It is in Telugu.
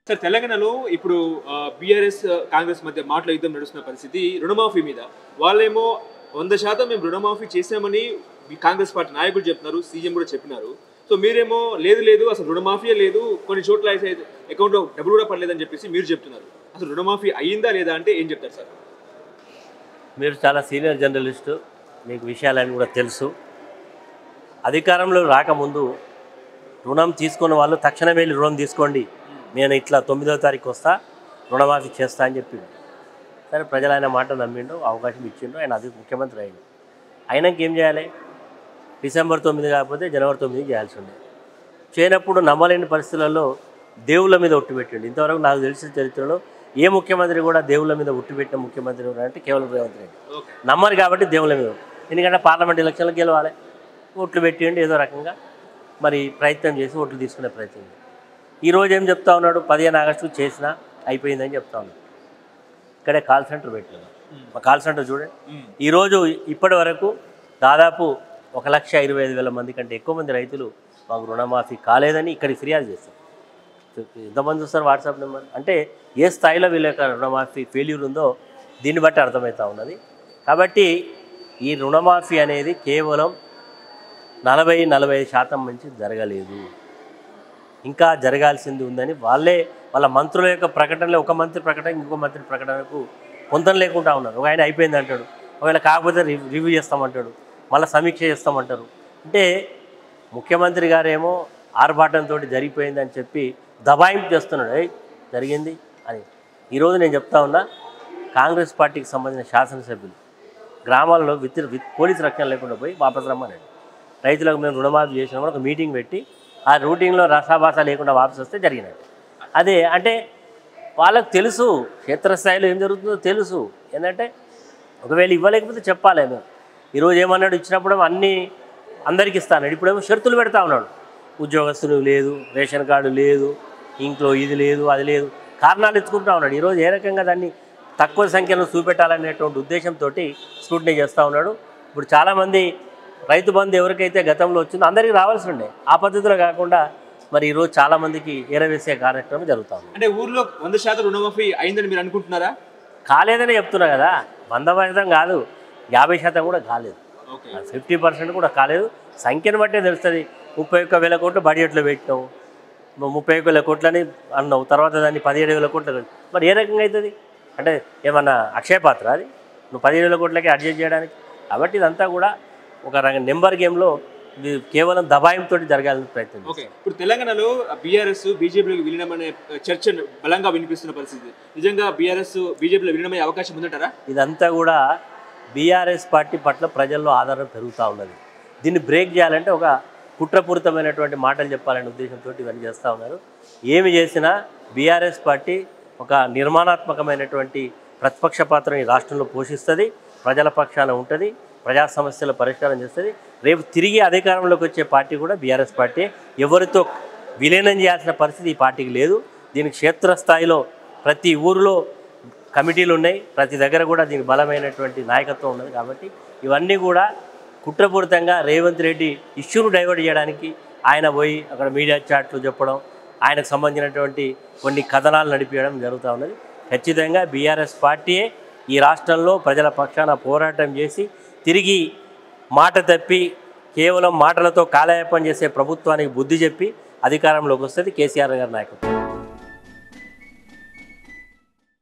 సార్ తెలంగాణలో ఇప్పుడు బీఆర్ఎస్ కాంగ్రెస్ మధ్య మాటల యుద్ధం నడుస్తున్న పరిస్థితి రుణమాఫీ మీద. వాళ్ళేమో 100% మేము రుణమాఫీ చేసామని కాంగ్రెస్ పార్టీ నాయకులు చెప్తున్నారు, సీఎం కూడా చెప్పినారు. సో మీరేమో లేదు లేదు అసలు రుణమాఫీయే లేదు, కొన్ని చోట్ల అకౌంట్లో డబ్బులు కూడా పడలేదని చెప్పేసి మీరు చెప్తున్నారు. అసలు రుణమాఫీ అయ్యిందా లేదా అంటే ఏం చెప్తారు సార్? మీరు చాలా సీనియర్ జర్నలిస్టు, మీకు విషయాలన్నీ కూడా తెలుసు. అధికారంలో రాకముందు రుణం తీసుకున్న వాళ్ళు తక్షణమే రుణం తీసుకోండి, నేను ఇట్లా 9వ తారీఖు వస్తా, రుణమాఫీ చేస్తా అని చెప్పిండు. సరే, ప్రజలు ఆయన మాట నమ్మిండు, అవకాశం ఇచ్చిండు, ఆయన అది ముఖ్యమంత్రి అయ్యిండు. అయినాక ఏం చేయాలి? డిసెంబర్ 9 కాకపోతే జనవరి 9 చేయాల్సి ఉండే. చేయనప్పుడు నమ్మలేని పరిస్థితులలో దేవుళ్ళ మీద ఒట్టుపెట్టిండు. ఇంతవరకు నాకు తెలిసిన చరిత్రలో ఏ ముఖ్యమంత్రి కూడా దేవుళ్ళ మీద ఒట్టుపెట్టిన ముఖ్యమంత్రి అంటే కేవలం రేవంత్ రెడ్డి. నమ్మరు కాబట్టి దేవుళ్ళ మీద, ఎందుకంటే పార్లమెంట్ ఎలక్షన్లకు గెలవాలి, ఓట్లు పెట్టిండి ఏదో రకంగా మరి ప్రయత్నం చేసి ఓట్లు తీసుకునే ప్రయత్నం. ఈరోజు ఏం చెప్తా ఉన్నాడు? 15 ఆగస్టు చేసినా అయిపోయిందని చెప్తా ఉన్నాడు. ఇక్కడే కాల్ సెంటర్ పెట్టలేదు. మా కాల్ సెంటర్ చూడండి, ఈరోజు ఇప్పటి వరకు దాదాపు 1,25,000 మంది కంటే ఎక్కువ మంది రైతులు మాకు రుణమాఫీ కాలేదని ఇక్కడికి ఫిర్యాదు చేస్తారు. ఎంతమంది చూస్తారు వాట్సాప్ నెంబర్? అంటే ఏ స్థాయిలో వీళ్ళ యొక్క రుణమాఫీ ఫెయిల్యూర్ ఉందో దీన్ని బట్టి అర్థమవుతూ ఉన్నది. కాబట్టి ఈ రుణమాఫీ అనేది కేవలం 40-45% నుంచి జరగలేదు, ఇంకా జరగాల్సింది ఉందని వాళ్ళ మంత్రుల యొక్క ప్రకటనలో ఒక మంత్రి ప్రకటన ఇంకో మంత్రి ప్రకటనకు పొందం లేకుండా ఉన్నారు. ఒక ఆయన అయిపోయింది అంటాడు, ఒకవేళ కాకపోతే రివ్యూ చేస్తామంటాడు, మళ్ళీ సమీక్ష చేస్తామంటారు. అంటే ముఖ్యమంత్రి గారేమో ఆర్భాటంతో జరిగిపోయిందని చెప్పి దబాయింపు చేస్తున్నాడు, జరిగింది అని. ఈరోజు నేను చెప్తా ఉన్నా, కాంగ్రెస్ పార్టీకి సంబంధించిన శాసనసభ్యులు గ్రామాలలో పోలీసు రక్షణ లేకుండా పోయి వాపసు రమ్మన్నాడు. రైతులకు మేము రుణమాఫీ చేసినామని ఒక మీటింగ్ పెట్టి ఆ రూటింగ్లో రసాభాస లేకుండా వాపసు వస్తే జరిగినట్టు. అదే అంటే వాళ్ళకు తెలుసు క్షేత్రస్థాయిలో ఏం జరుగుతుందో తెలుసు. ఏంటంటే ఒకవేళ ఇవ్వలేకపోతే చెప్పాలి. మేము ఈరోజు ఏమన్నాడు, ఇచ్చినప్పుడు అన్నీ అందరికి ఇస్తాను, ఇప్పుడేమో షరతులు పెడతా ఉన్నాడు. ఉద్యోగస్తులు లేదు, రేషన్ కార్డు లేదు, ఇంట్లో ఇది లేదు అది లేదు, కారణాలు ఎత్తుకుంటా ఉన్నాడు. ఈరోజు ఏ రకంగా దాన్ని తక్కువ సంఖ్యలో చూపెట్టాలనేటువంటి ఉద్దేశంతో స్క్రూటినీ చేస్తూ ఉన్నాడు. ఇప్పుడు చాలామంది రైతు బంధు ఎవరికైతే గతంలో వచ్చిందో అందరికీ రావాల్సి ఉండే, ఆ పద్ధతిలో కాకుండా మరి ఈరోజు చాలామందికి ఏరవేసే కార్యక్రమం జరుగుతూ ఉంది. అంటే ఊర్లో 100% రుణమాఫీ అయిందని మీరు అనుకుంటున్నారా? కాలేదని చెప్తున్నా కదా, 100% కాదు, 50% కూడా కాలేదు, 50% కూడా కాలేదు. సంఖ్యను బట్టే తెలుస్తుంది. 31,000 కోట్లు బడ్జెట్లో పెట్టినావు, 31,000 కోట్లని అన్నావు, తర్వాత దాన్ని 17,000 కోట్లు. మరి ఏ రకంగా అవుతుంది? అంటే ఏమన్నా అక్షయపాత్ర అది? నువ్వు 17,000 కోట్లకి అడ్జస్ట్ చేయడానికి? కాబట్టి ఇదంతా కూడా ఒక నెంబర్ గేమ్లో కేవలం దబాయింతో జరగాలని ప్రయత్నం. ఇప్పుడు తెలంగాణలో బీఆర్ఎస్ బీజేపీలోకి విలీనమనే చర్చ బలంగా వినిపిస్తున్న పరిస్థితి, నిజంగా బీఆర్ఎస్ బీజేపీలో విలీనమయ్యే అవకాశం ఉందంటారా? ఇదంతా కూడా బీఆర్ఎస్ పార్టీ పట్ల ప్రజల్లో ఆదరణ పెరుగుతూ ఉన్నది. దీన్ని బ్రేక్ చేయాలంటే ఒక కుట్రపూరితమైనటువంటి మాటలు చెప్పాలనే ఉద్దేశంతో ఇవన్నీ చేస్తూ ఉన్నారు. ఏమి చేసినా బీఆర్ఎస్ పార్టీ ఒక నిర్మాణాత్మకమైనటువంటి ప్రతిపక్ష పాత్రని రాష్ట్రంలో పోషిస్తుంది, ప్రజల పక్షాన ఉంటుంది, ప్రజా సమస్యల పరిష్కారం చేస్తుంది. రేపు తిరిగి అధికారంలోకి వచ్చే పార్టీ కూడా బీఆర్ఎస్ పార్టీ. ఎవరితో విలీనం చేయాల్సిన పరిస్థితి ఈ పార్టీకి లేదు. దీనికి క్షేత్రస్థాయిలో ప్రతి ఊరిలో కమిటీలు ఉన్నాయి, ప్రతి దగ్గర కూడా దీనికి బలమైనటువంటి నాయకత్వం ఉన్నది. కాబట్టి ఇవన్నీ కూడా కుట్రపూరితంగా రేవంత్ రెడ్డి ఇష్యూను డైవర్ట్ చేయడానికి ఆయన పోయి అక్కడ మీడియా చాట్లు చెప్పడం, ఆయనకు సంబంధించినటువంటి కొన్ని కథనాలు నడిపించడం జరుగుతూ ఉన్నది. ఖచ్చితంగా బీఆర్ఎస్ పార్టీయే ఈ రాష్ట్రంలో ప్రజల పక్షాన పోరాటం చేసి తిరిగి మాట తప్పి కేవలం మాటలతో కాలయాపన చేసే ప్రభుత్వానికి బుద్ధి చెప్పి అధికారంలోకి వస్తుంది కేసీఆర్ గారి నాయకత్వం.